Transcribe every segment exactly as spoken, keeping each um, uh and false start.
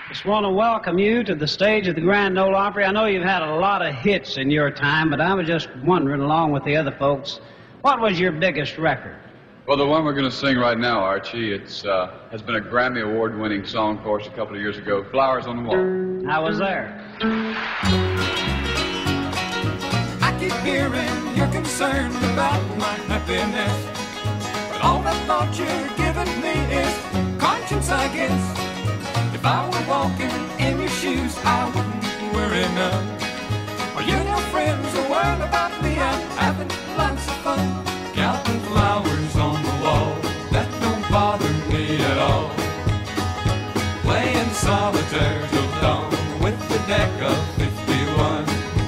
Just want to welcome you to the stage of the Grand Ole Opry. I know you've had a lot of hits in your time, but I was just wondering, along with the other folks, what was your biggest record? Well, the one we're going to sing right now, Archie, it's uh, has been a Grammy Award-winning song for us a couple of years ago, Flowers on the Wall. I was there. I keep hearing you're concerned about my happiness, but all the thought you're giving me is conscience, I guess. If I were walking in your shoes, I wouldn't worry none. Are you and your friends are worried about me? I'm having lots of fun. Counting flowers on the wall, that don't bother me at all. Playing solitaire till dawn with the deck of fifty-one.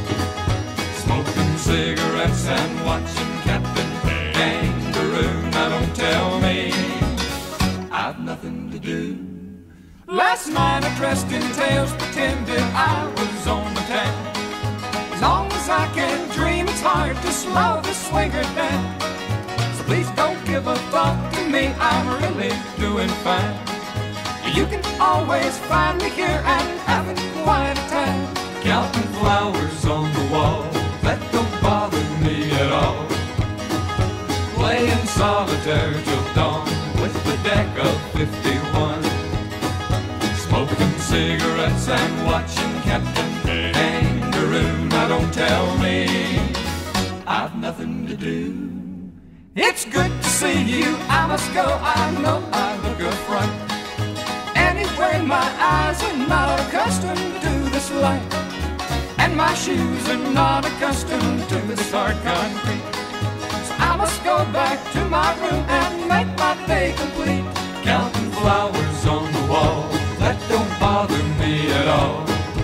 Smoking cigarettes and watching Captain Kangaroo. Now don't tell me I've nothing to do. Last night I dressed in tails, pretended I was on the town. As long as I can dream, it's hard to slow the swinger down. So please don't give a thought to me, I'm really doing fine. You can always find me here and having quite a time. Counting flowers on the wall, that don't bother me at all. Playing solitaire till dawn with the deck of fifty-one. Smoking cigarettes and watching Captain Kangaroo. Now don't tell me I've nothing to do. It's good to see you, I must go, I know I look a fright. Anyway, my eyes are not accustomed to this light, and my shoes are not accustomed to this hard concrete. So I must go back to my room and make my day complete. Counting flowers on the wall, that don't bother me at all.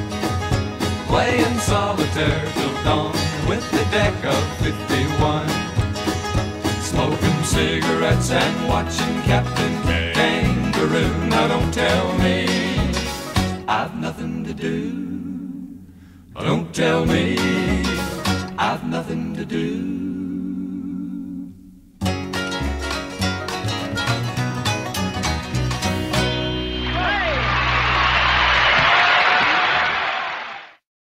Playing solitaire till dawn with the deck of fifty-one. Smoking cigarettes and watching Captain Kangaroo. Now don't tell me I've nothing to do. Don't tell me I've nothing to do.